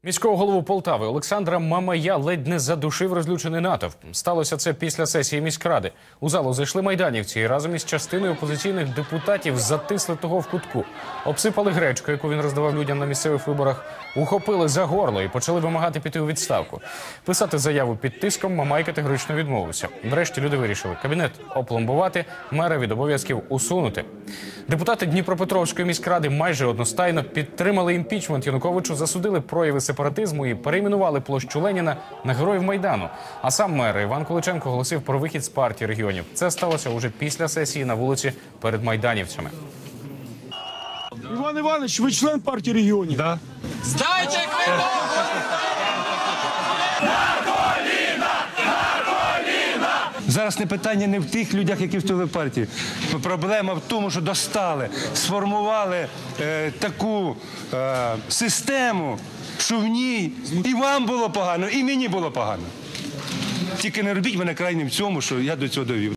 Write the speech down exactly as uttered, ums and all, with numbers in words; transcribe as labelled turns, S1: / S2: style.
S1: Міського голову Полтави Олександра Мамая ледь не задушив розлючений натовп. Сталося це після сесії міськради. У залу зайшли майданівці і разом із частиною опозиційних депутатів затисли того в кутку. Обсипали гречку, яку він роздавав людям на місцевих виборах, ухопили за горло і почали вимагати піти у відставку. Писати заяву під тиском Мамай категорично відмовився. Врешті люди вирішили кабінет опломбувати, мера від обов'язків усунути. Депутати Дніпропетровської міськради майже одностайно підтримали імпічмент Януковичу, засудили прояви сепаратизму і перейменували площу Леніна на Героїв Майдану. А сам мер Іван Куличенко оголосив про вихід з партії регіонів. Це сталося уже після сесії на вулиці перед майданівцями.
S2: Іван Іванович, ви член партії регіонів?
S3: Да.
S4: Здайте квиток!
S3: Зараз не питання не в тих людях, які вступили в партію. Проблема в тому, що достали, сформували е, таку е, систему, що в ній і вам було погано, і мені було погано. Тільки не робіть мене крайнім в цьому, що я до цього довів.